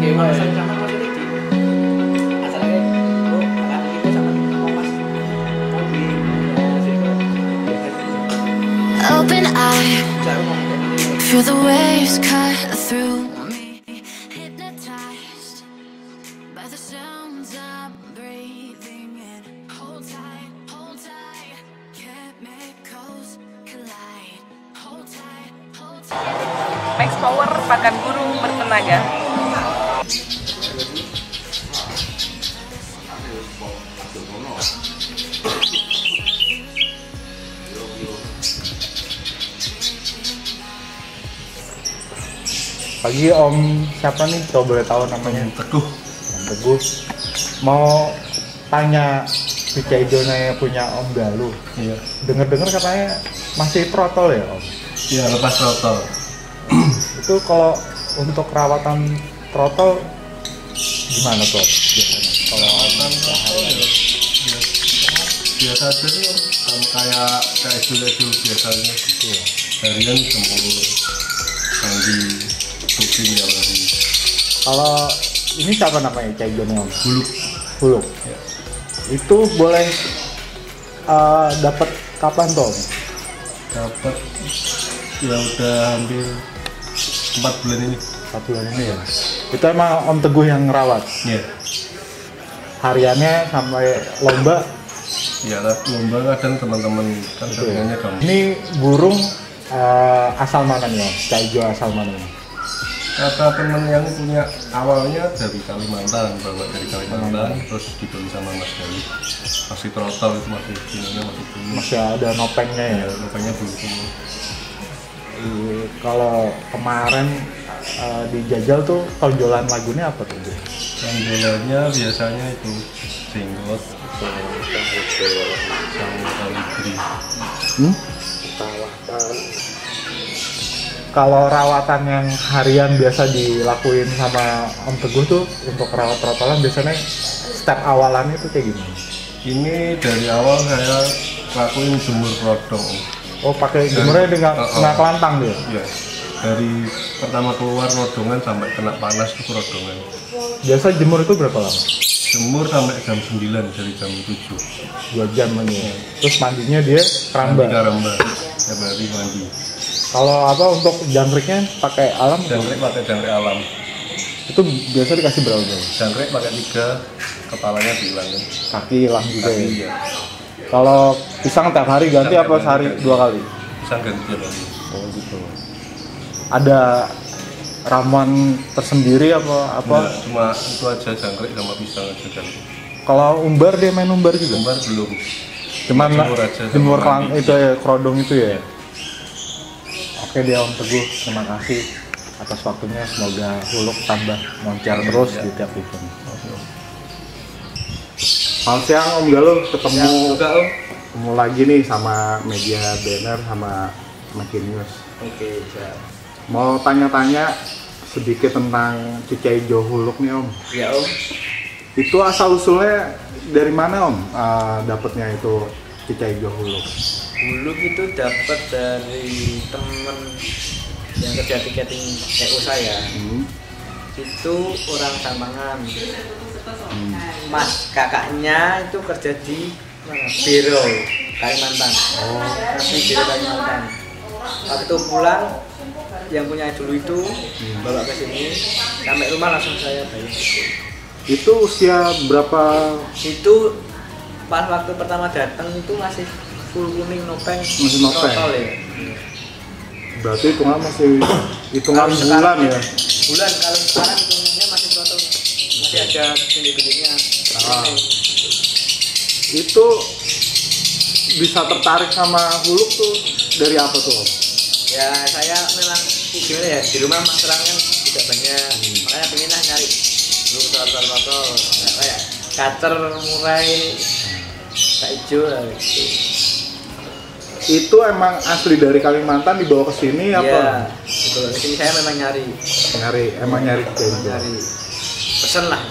alasan sama maksudnya di asalnya lu akan itu sama pas mau di Open eye, cara ngomong feel the waves cut through me, hypnotized by the sounds I'm breathing in. Hold tight, chemicals collide. Hold tight, hold tight. Max Power pakan burung bertenaga. Pagi Om siapa nih? Coba boleh tahu namanya? Teguh. Om Teguh. Mau tanya si Caidonya punya Om Galuh. Iya. Dengar-dengar katanya masih trotol ya Om? Iya, lepas trotol. Itu kalau untuk rawatan trotol gimana tuh biasanya? Kalau Rawatan trotol ya biasa aja sih Om. Kayak dulu biasanya. Iya. Harian jemur, mandi, rutin ya hari. Kalau ini siapa namanya Caidonya Om? Buluk. Buluk. Ya. Itu boleh dapat kapan tuh Om? Dapat ya udah hampir 4 bulan ini. 4 bulan ini ya. Itu emang Om Teguh yang ngerawat. Iya. Hariannya sampai lomba. Ya lomba kadang teman-teman kan Gitu ya. harganya gampang. Ini burung asal mana nih Om? Caijo asal mana nih? Kata teman yang punya awalnya dari Kalimantan, bawa dari Kalimantan, terus dibeli sama Mas Gali. Masih trotol itu masih ininya masih bunyi. Masih ada nopengnya ya. Ya, rupanya belum semua. Kalau kemarin dijajal tuh tonjolan lagunya apa tuh? Bu? Tonjolannya biasanya itu jenggot, sama kalibri. Kalau rawatan yang harian biasa dilakuin sama Om Teguh tuh untuk rawat trotolan biasanya step awalannya tuh kayak gimana? Ini dari awal saya lakuin jemur rodong. Oh pakai jemurnya dengan kena kelantang dia? Iya. Dari pertama keluar rodongan sampai kena panas itu rodongan. Biasa jemur itu berapa lama? Jemur sampai jam 9 dari jam 7. 2 jam aja. Terus mandinya dia Mandi keramba. karamba. Tiap hari mandi. Kalau apa untuk jangkriknya pakai alam? Jangkrik pakai jangkrik alam. Itu biasa dikasih berapa? Jangkrik pakai 3, kepalanya bilang kan. Kaki hilang juga ya. Iya. Kalau pisang tiap hari ganti Pisang apa tiap sehari hari 2 kali? Pisang ganti tiap hari. Oh gitu. Ada ramuan tersendiri apa? Enggak, cuma itu aja jangkrik sama pisang aja jangkrik. Kalau umbar dia main umbar juga? Gambar belum. Cuman Jemur aja, jemur sama kelang mandi. itu ya, kerodong itu ya. Oke dia Om Teguh, terima kasih atas waktunya. Semoga Huluk tambah moncer terus Ya. di tiap event. Selamat siang Om Galuh, ketemu lagi nih sama media banner sama Makin News. Oke, siap. Mau tanya-tanya sedikit tentang Cicaijo Huluk nih Om. Ya Om. Itu asal usulnya dari mana Om? Dapatnya itu Cicaijo Huluk. Buluk itu dapat dari temen yang kerja tiketing EO saya. Itu orang Sampangan. Mas kakaknya itu kerja di mana? Biro Kalimantan. Masih Biro Kalimantan. Waktu pulang yang punya dulu itu bawa ke sini, sampai rumah langsung saya bayar. Itu usia berapa? Itu pas waktu pertama datang itu masih full kuning nopeng, Masih nopeng. trotol ya. Berarti hitungan masih hitungan Kalau bulan sekarang- ya? Bulan, kalau sekarang hitungannya masih trotol, masih ada bintik-bintiknya. Itu bisa tertarik sama Huluk tuh dari apa tuh Om? Ya saya memang gimana ya, di rumah mas terang kan tidak banyak, makanya pengen lah nyari dulu trotol, kayak kacer murai kayak hijau lah gitu. Itu emang asli dari Kalimantan dibawa ke sini Iya, apa? betul. Di sini saya memang nyari Nyari Cicaijo. pesen lah.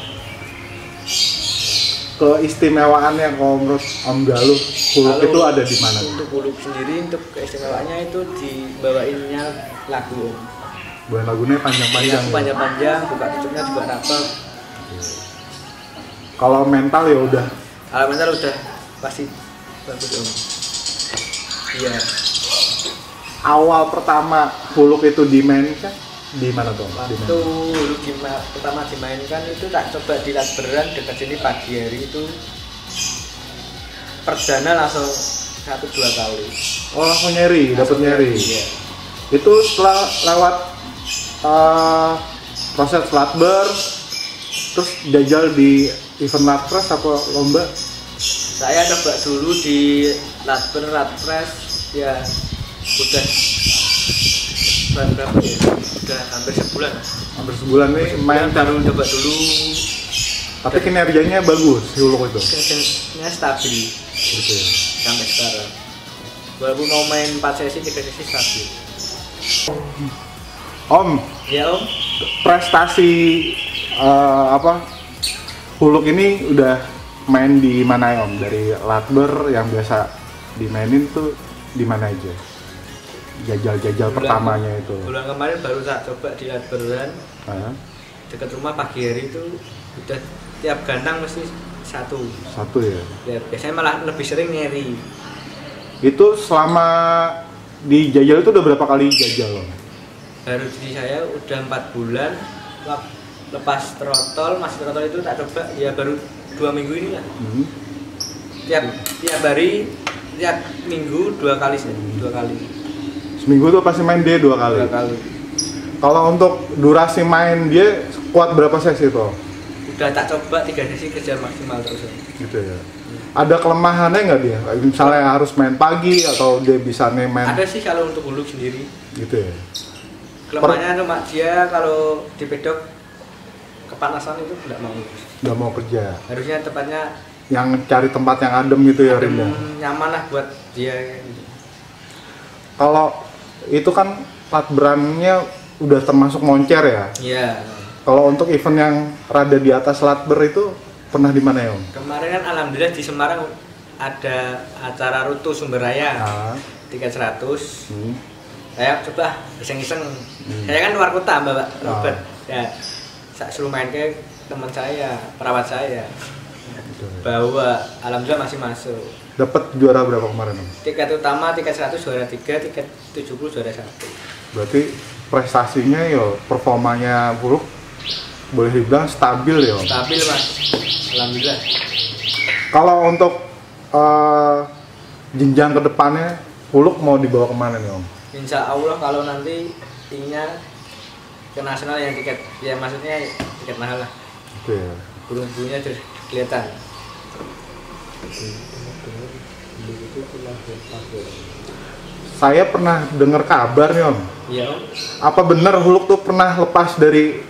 Keistimewaannya kalau menurut Om Galuh Huluk Kalau itu ada di mana? Untuk Huluk sendiri, untuk keistimewaannya itu dibawainnya lagu. Bulan lagunya panjang-panjang. Iya, panjang-panjang, buka tutupnya juga rapat. Kalau mental ya udah. Kalau mental udah pasti bagus om. Iya. Awal pertama Huluk itu dimainkan di mana tuh? Waktu Huluk pertama dimainkan itu tak coba di Latberan dekat sini pagi hari itu. Perdana langsung 1-2 kali. Oh langsung nyeri, dapat nyeri. Iya. Itu setelah lewat proses Latber, terus jajal di event Latpres apa lomba? Saya coba dulu di Latpres ya udah bulan berapa ya? Udah hampir sebulan. Hampir sebulan nih main. Baru coba dulu. Tapi kinerjanya bagus si Huluk itu. Kinerjanya stabil. Gitu ya. Sampai sekarang. Walaupun mau main 4 sesi, 3 sesi stabil. Om, Ya om. prestasi Huluk ini udah main di mana ya Om? Dari Latber yang biasa dimainin tuh di mana aja? Jajal-jajal pertamanya itu. Bulan kemarin baru tak coba di Latberan. Dekat rumah pagi hari itu udah tiap gandang mesti satu ya. Ya, biasanya malah lebih sering nyeri. Itu selama di jajal itu udah berapa kali jajal Om? Baru di saya udah 4 bulan lepas trotol, masih trotol itu tak coba ya baru 2 minggu ini lah. Tiap hari, tiap minggu 2 kali sih, 2 kali. Seminggu tuh pasti main dia 2 kali. 2 kali. Kalau untuk durasi main dia kuat berapa sesi tuh? Udah tak coba 3 sesi kerja maksimal terus. Gitu ya. Ada kelemahannya nggak dia? Misalnya harus main pagi atau dia bisa main? Ada sih kalau untuk Huluk sendiri. Gitu ya. Kelemahannya cuma dia kalau di pedok kepanasan itu nggak mau kerja. Harusnya tempatnya Yang cari tempat yang adem gitu ya Rinda. nyaman lah buat dia. Kalau itu kan Latberannya udah termasuk moncer ya. Iya. Kalau untuk event yang rada di atas Latber itu pernah di mana ya Om? Kemarin kan alhamdulillah di Semarang ada acara Rutu Sumber Raya. Tiket 100. Saya coba iseng-iseng. Saya kan luar kota Mbak Robert. Ya. Saya suruh main ke teman saya, perawat saya. Bawa alhamdulillah masih masuk. Dapat juara berapa kemarin Om? Tiket utama tiket 100 juara 3, tiket 70 juara 1. Berarti prestasinya ya performanya Huluk boleh dibilang stabil ya Om? Stabil Mas. Alhamdulillah. Kalau untuk jenjang ke depannya Huluk mau dibawa kemana nih Om? Insya Allah kalau nanti inginnya ke nasional yang tiket, ya maksudnya tiket mahal lah. Oke ya. Burung-burungnya sudah kelihatan. Saya pernah dengar kabar nih Om. Iya Om. Apa benar Huluk tuh pernah lepas dari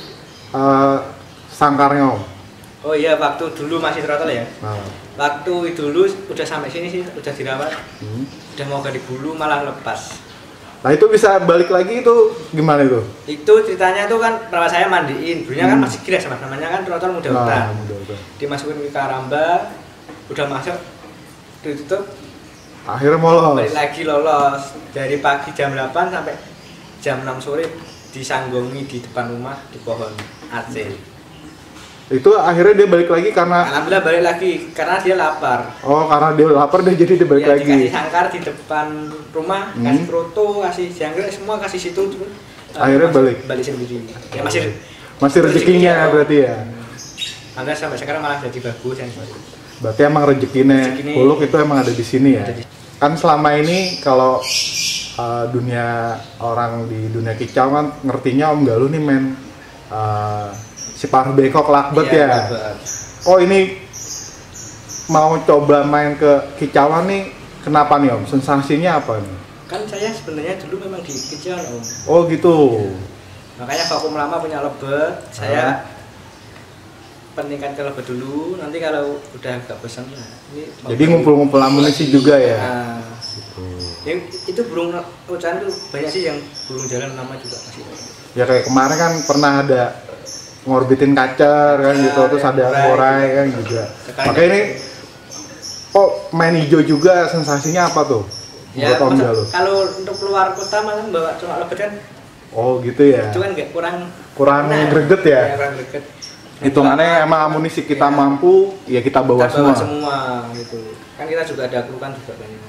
sangkarnya Om? Oh iya, waktu dulu masih throttle ya. Nah. Waktu dulu udah sampai sini sih, udah dirawat. Udah mau ganti bulu malah lepas. Nah itu bisa balik lagi itu gimana itu? Itu ceritanya tuh kan perawat saya mandiin, bulunya kan masih gres sama namanya kan throttle muda utan. Dimasukin ke karamba, udah masuk, ditutup. Akhirnya mau lolos. Balik lagi lolos dari pagi jam 8 sampai jam 6 sore disanggongi di depan rumah di pohon AC. Itu akhirnya dia balik lagi karena Alhamdulillah balik lagi karena dia lapar. oh karena dia lapar dia jadi dia balik Ya, lagi. dikasih sangkar di depan rumah, kasih kroto, kasih jangkrik, semua kasih situ. Akhirnya balik sendiri. Ya masih rezekinya berarti ya. Alhamdulillah sampai sekarang malah jadi bagus yang Berarti emang rezekinya Huluk itu emang ada di sini ya. Kan selama ini kalau dunia orang di dunia kicau kan ngertinya Om Galuh nih main si paruh bengkok lakbet ya. Lakbet. Oh ini mau coba main ke kicauan nih, kenapa nih Om? Sensasinya apa nih? Kan saya sebenarnya dulu memang di kicauan Om. Oh gitu. Makanya vakum lama punya lebet, saya pentingkan ke lebet dulu. Nanti kalau udah agak bosan lah. Jadi ngumpul-ngumpul amunisi juga ya. Nah, itu burung ucapan itu banyak sih yang burung jalan nama juga masih. Ya kayak kemarin kan pernah ada ngorbitin kacer kan gitu, terus ada ngorai kan juga. Makanya ini main hijau juga sensasinya apa tuh? Ya, Om Galuh. kalau untuk keluar kota malah bawa cuma lebet kan Oh gitu ya. Itu kan nggak kurang greget ya. Kurang greget. Hitungannya emang amunisi kita mampu, ya kita bawa semua gitu. Kan kita juga ada kru kan juga banyak.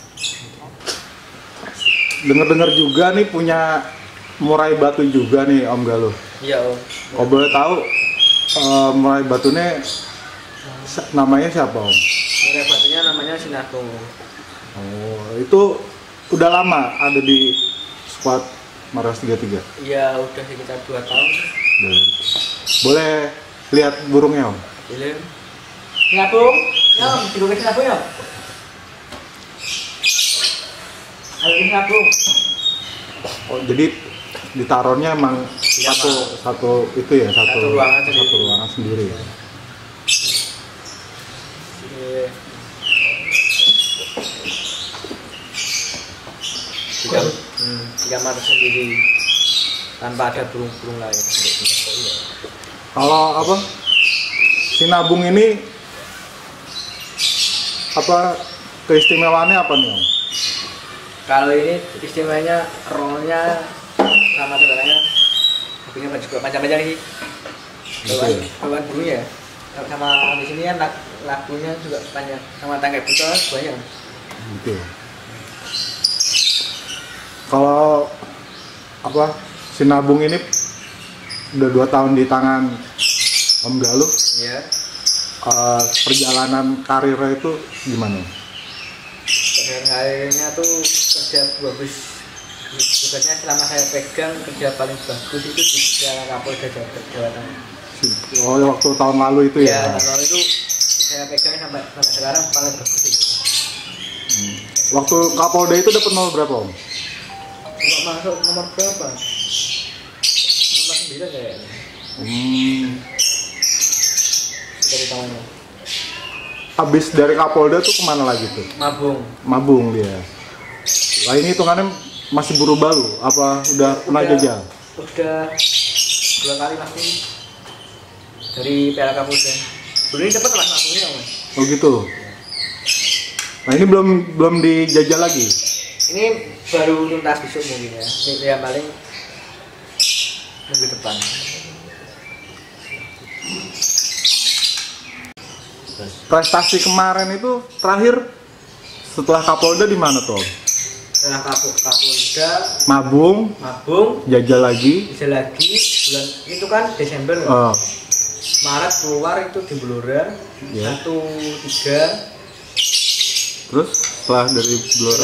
Dengar-dengar juga nih punya murai batu juga nih Om Galuh. Iya Om. Kalau boleh tahu murai batunya namanya siapa Om? Murai batunya namanya Sinarko. Oh itu udah lama ada di squad Maros 33? Iya udah sekitar 2 tahun. Boleh lihat burungnya Om? Boleh. Ngapung? Om, dibuka ngapung ya? Ayo ngapung. Oh jadi ditaruhnya emang satu itu ya satu ruangan sendiri ya. Di kamar sendiri tanpa ada burung-burung lain. Kalau apa sinabung ini apa keistimewaannya apa nih Om? Kalau ini istimewanya rollnya sama saudaranya punya juga panjang-panjang sih. Bawaan burungnya ya. Sama di sini kan lagunya juga panjang sama tangkai buta banyak. Gitu. Kalau apa sinabung ini udah 2 tahun di tangan Om Galuh. Iya. Perjalanan karirnya itu gimana? Perjalanan karirnya tuh kerja bagus. Sebenarnya selama saya pegang kerja paling bagus itu di Jalan Kapolda Jawa Tengah. Oh waktu tahun lalu itu ya? Tahun lalu itu saya pegang sampai sekarang paling bagus itu. Waktu Kapolda itu dapat nomor berapa Om? Masuk nomor berapa? Nomor 9 kayaknya. Dari tahunnya. Habis dari Kapolda tuh kemana lagi tuh? Mabung dia. Lah ini hitungannya masih buru balu? Apa udah pernah jajal? Udah 2 kali masih dari PLK Kapolda. Dulu ini cepet mas mabungnya Mas. Oh gitu. Nah ini belum dijajal lagi? Ini baru tuntas besok mungkin ya. Ini ya paling minggu depan. Prestasi kemarin itu terakhir setelah Kapolda di mana tuh? Setelah Kapolda, Mabung, jajal lagi bulan itu kan Desember. Maret keluar itu di Blora. 1, 3. Terus setelah dari Blora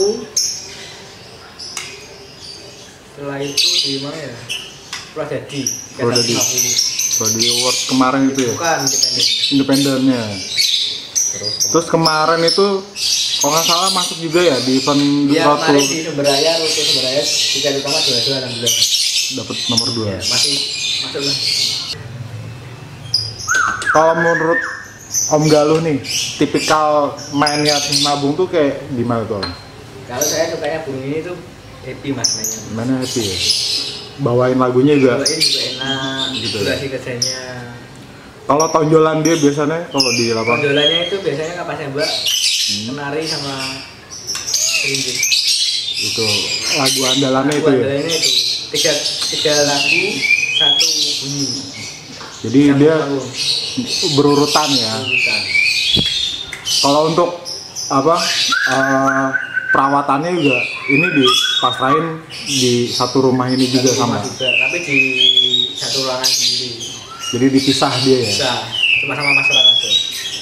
setelah itu di mana ya? Pradadi. Pradadi Award kemarin itu ya? Bukan, independennya. Terus kemarin itu kalau nggak salah masuk juga ya di event kemarin di Sumberaya, rute Sumberaya di kali utama 22 alhamdulillah. Dapat nomor 2. Ya, masih masuk lah. Kalau menurut Om Galuh nih, tipikal mainnya nabung tuh kayak gimana tuh Om? Kalau saya sukanya burung ini tuh happy mas mainnya. Mana happy ya? Bawain lagunya juga. Bawain juga enak, gitu. Durasi kerjanya. Kalau tonjolan dia biasanya kalau di lapangan? Tonjolannya itu biasanya kapas nembak, kenari sama ringgit. Itu lagu andalannya itu ya? Andalannya itu tiga lagu, 1 bunyi. Jadi dia berurutan ya. Kalau untuk apa perawatannya juga ini dipasrahin di satu rumah ini juga sama. Tapi di satu ruangan sendiri. Jadi dipisah dia ya. Bisa, cuma sama masyarakat aja.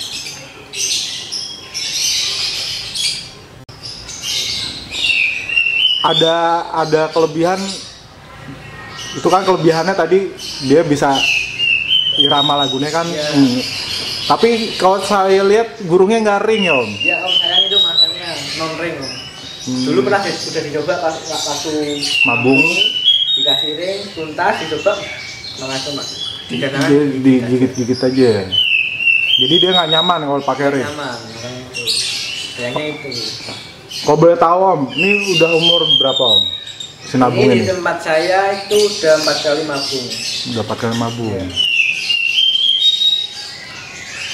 Ada kelebihan itu kan kelebihannya tadi dia bisa irama lagunya kan. Tapi kalau saya lihat burungnya nggak ring ya Om? Ya Om, sayang itu makannya non ring Om. Dulu pernah sudah dicoba waktu mabung, dikasih ring, tuntas dicoba nggak ngaco mas. Dia digigit-gigit aja. Jadi dia nggak nyaman kalau pakai ring. Nyaman, makanya itu. Sayangnya itu. Kalau boleh tahu Om, ini udah umur berapa Om? Sinabung ini? Di tempat saya itu udah 4 kali mabung. Udah 4 kali mabung. Ya.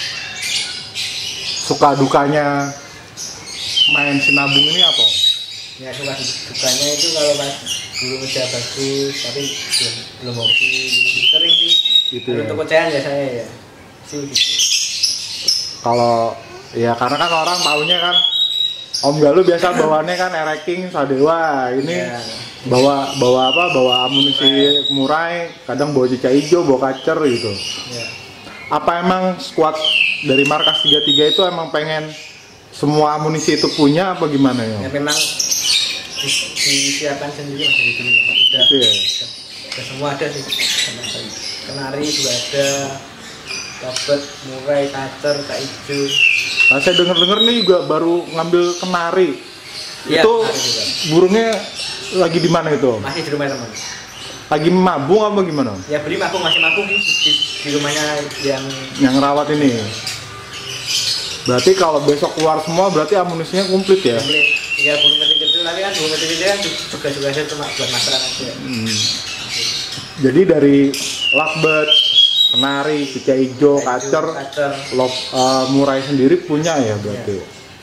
Suka dukanya main sinabung ini apa Om? Ya suka dukanya itu kalau pas guru udah bagus tapi belum hobi sering sih Gitu ya. untuk kepercayaan ya saya ya sih gitu. Kalau ya karena kan orang taunya kan Om Galuh biasa bawaannya kan Ereking, Sadewa, ini Ya. bawa amunisi murai, kadang bawa cicak hijau, bawa kacer gitu. Ya. Apa emang squad dari markas 33 itu emang pengen semua amunisi itu punya apa gimana ya? Ya memang disiapkan sendiri mas dari dulu udah, Gitu ya. udah semua ada sih kenari juga ada robot murai kacer kak hijau. Nah, saya denger nih juga baru ngambil kenari. Iya, Itu kenari juga. burungnya lagi di mana itu? Om? Masih di rumah teman Lagi mabung apa gimana? ya beli masih mabung di rumahnya Yang rawat ini. Berarti kalau besok keluar semua berarti amunisinya komplit ya? komplit. Ya burung kecil-kecil tapi kan burung kecil-kecil kan juga saya cuma buat masyarakat aja. Jadi dari lovebird, kenari, cicak hijau, kacer, murai sendiri punya ya berarti.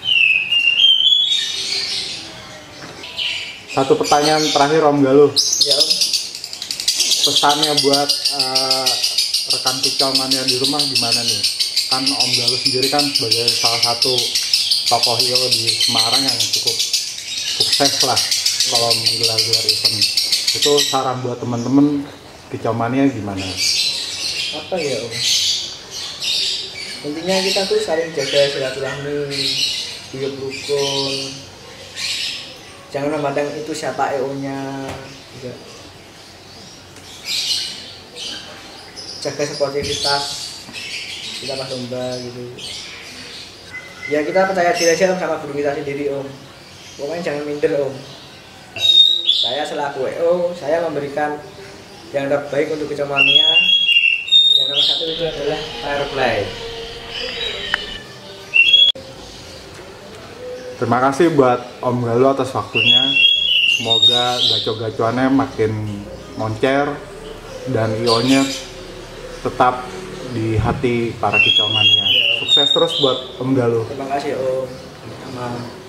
Satu pertanyaan terakhir Om Galuh, Ya Om. pesannya buat rekan Kicau Mania di rumah gimana nih? Kan Om Galuh sendiri kan sebagai salah satu tokoh IO di Semarang yang cukup sukses lah kalau menggelar-gelar event. Itu saran buat teman-teman Kicau Mania gimana? Apa ya Om? Intinya kita tuh saling jaga silaturahmi, hidup rukun. Jangan memandang itu siapa EO-nya. Juga. Jaga sportivitas kita pas lomba gitu. Ya kita percaya diri aja Om sama guru kita sendiri Om. Pokoknya jangan minder Om. Saya selaku EO, saya memberikan yang terbaik untuk Kicau Mania. Yang nomor satu itu adalah fair play. Terima kasih buat Om Galuh atas waktunya. Semoga gaco-gacoannya makin moncer dan IO-nya tetap di hati para Kicau Mania. Sukses terus buat Om Galuh. Terima kasih Om. Sama.